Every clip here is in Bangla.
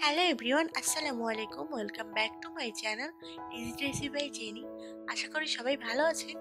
হ্যালো এভরিওয়ান, আসসালামু আলাইকুম। Welcome back to my channel easy recipe by Jenny. আশা করি সবাই ভালো আছেন।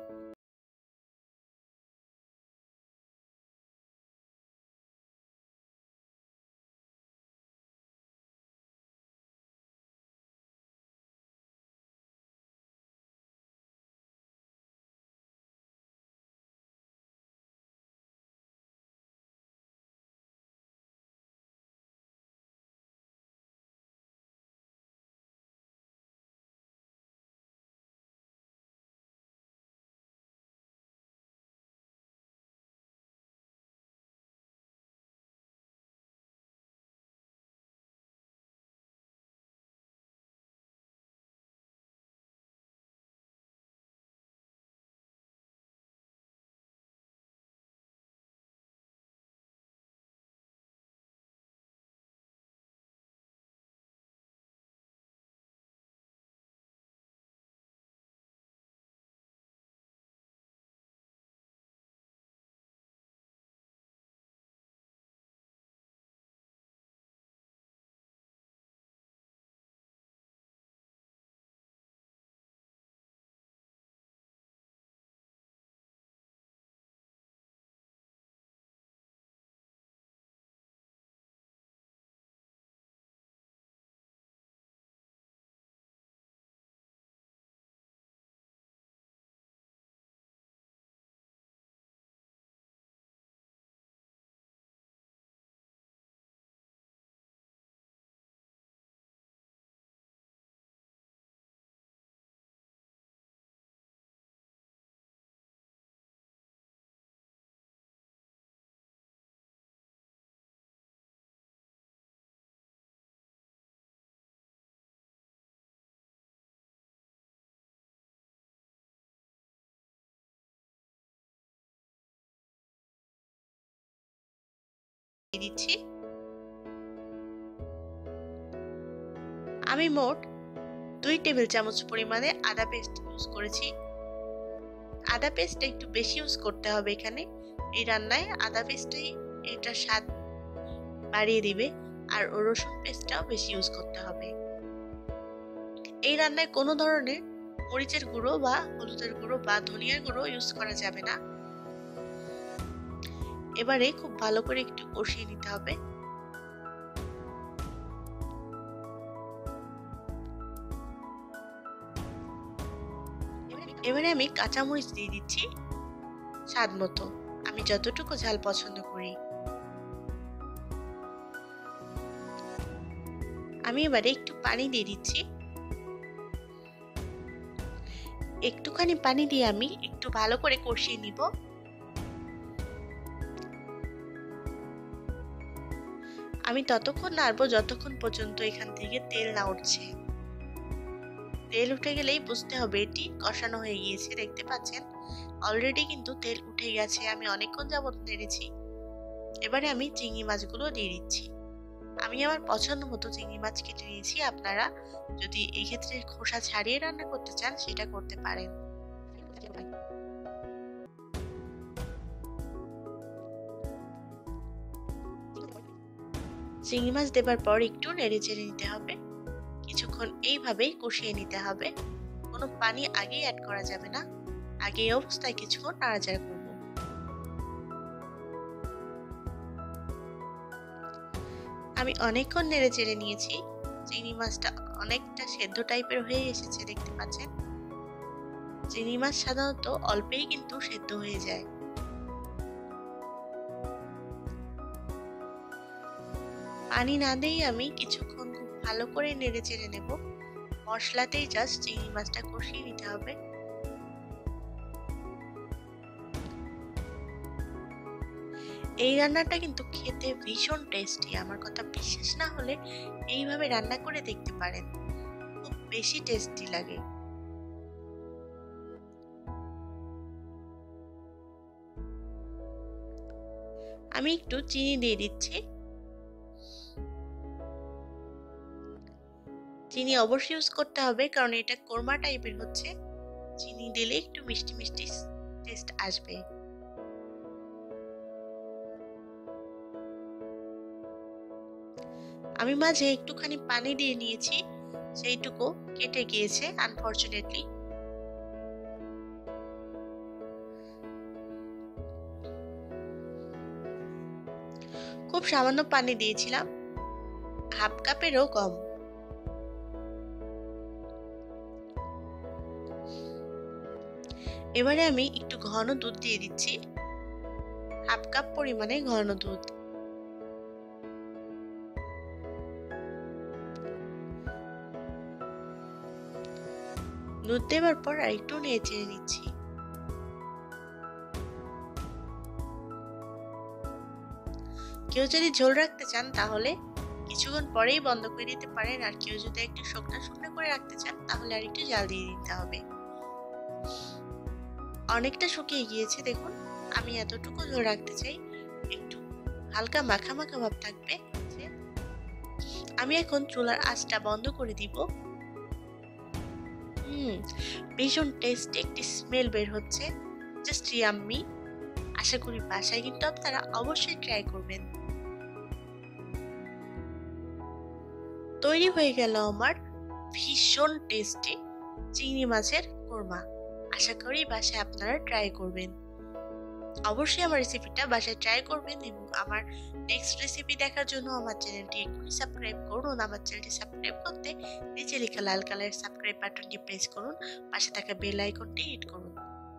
দিয়ে দিচ্ছি। আমি মোট 2 টেবিল চামচ পরিমাণে আদা পেস্ট ইউজ করেছি। আদা পেস্টটা একটু বেশি ইউজ করতে হবে এখানে। এই রান্নায় আদা পেস্টটাই এটার স্বাদ বাড়িয়ে দিবে, আর রসুন পেস্টটাও বেশি ইউজ করতে হবে। এই রান্নায় কোনো ধরনের মরিচের গুঁড়ো বা হলুদের গুঁড়ো বা ধনিয়ার গুঁড়ো ইউজ করা যাবে না। এবারে খুব ভালো করে একটু কষিয়ে নিতে হবে। এবারে আমি কাঁচামরিচ দিয়ে দিচ্ছি স্বাদ মতো, আমি যতটুকু ঝাল পছন্দ করি। আমি এবারে একটু পানি দিয়ে দিচ্ছি। একটুখানি পানি দিয়ে আমি একটু ভালো করে কষিয়ে নিব। আমি ততক্ষণ নাড়বো যতক্ষণ পর্যন্ত এখান থেকে তেল না উঠছে। তেল উঠে গেলেই বুঝতে হবে এটি কষানো হয়ে গিয়েছে। দেখতে পাচ্ছেন অলরেডি কিন্তু তেল উঠে গেছে। আমি অনেকক্ষণ যাবত নেড়েছি। এবারে আমি চিংড়ি মাছগুলো দিয়ে দিচ্ছি। আমি আমার পছন্দ মতো চিংড়ি মাছ কেটে নিয়েছি। আপনারা যদি এই ক্ষেত্রে খোসা ছাড়িয়ে রান্না করতে চান সেটা করতে পারেন। চিংড়ি মাছ দেবার পর একটু নেড়ে চেড়ে নিতে হবে। কিছুক্ষণ এইভাবেই কষিয়ে নিতে হবে। কোনো পানি আগেই অ্যাড করা যাবে না। আগে এই অবস্থায় কিছুক্ষণ নাড়াচাড়া করব। আমি অনেকক্ষণ নেড়ে চেড়ে নিয়েছি। চিংড়ি মাছটা অনেকটা সেদ্ধ টাইপের হয়ে এসেছে, দেখতে পাচ্ছেন। চিংড়ি মাছ সাধারণত অল্পেই কিন্তু সেদ্ধ হয়ে যায়। পানি না দিয়েই আমি কিছুক্ষণ খুব ভালো করে নেড়ে চেড়ে নেব। মশলাতেই জাস্ট চিংড়ি মাছটা কষিয়ে নিতে হবে। এই রান্নাটা কিন্তু খেতে ভীষণ টেস্টি। আমার কথা বিশ্বাস না হলে এইভাবে রান্না করে দেখতে পারেন, খুব বেশি টেস্টি লাগে। আমি একটু চিনি দিয়ে দিচ্ছি। চিনি অবশ্যই ইউজ করতে হবে, কারণ এটা কোরমা টাইপের হচ্ছে। চিনি দিলে একটু মিষ্টি মিষ্টি টেস্ট আসবে। আমি মাঝে একটুখানি পানি দিয়ে নিয়েছি, সেইটুকু কেটে গিয়েছে আনফরচুনেটলি। খুব সামান্য পানি দিয়েছিলাম, হাফ কাপেরও কম। এবারে আমি একটু ঘন দুধ দিয়ে দিচ্ছি, হাফ কাপ পরিমাণে ঘন দুধ। দুধ দেওয়ার পর আর একটু নেড়ে চেড়ে নিচ্ছি। কেউ যদি ঝোল রাখতে চান তাহলে কিছুক্ষণ পরেই বন্ধ করে দিতে পারেন, আর কেউ যদি একটু শুকনো শুকনো করে রাখতে চান তাহলে আর একটু জাল দিয়ে দিতে হবে। অনেকটা শুকিয়ে গিয়েছে দেখুন, আমি এতটুকু ঝোল রাখতে চাই, একটু হালকা মাখা মাখা ভাব থাকবে। আমি এখন চুলার আঁচটা বন্ধ করে দিব। ভীষণ টেস্টি একটি স্মেল বের হচ্ছে, জাস্ট ইয়াম্মি। আশা করি বাসায় কিন্তু আপনারা অবশ্যই ট্রাই করবেন। তৈরি হয়ে গেল আমার ভীষণ টেস্টি চিংড়ি মাছের কোরমা। আশা করি বাসায় আপনারা ট্রাই করবেন। অবশ্যই আমার রেসিপিটা বাসায় ট্রাই করবেন, এবং আমার নেক্সট রেসিপি দেখার জন্য আমার চ্যানেলটি এখনই সাবস্ক্রাইব করুন। আমার চ্যানেলটি সাবস্ক্রাইব করতে নিচে লেখা লাল কালারের সাবস্ক্রাইব বাটনটি প্রেস করুন, পাশে থাকা বেল আইকনটি হিট করুন।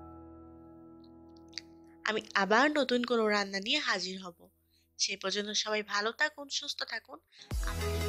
আমি আবার নতুন কোনো রান্না নিয়ে হাজির হব। সেই পর্যন্ত সবাই ভালো থাকুন, সুস্থ থাকুন।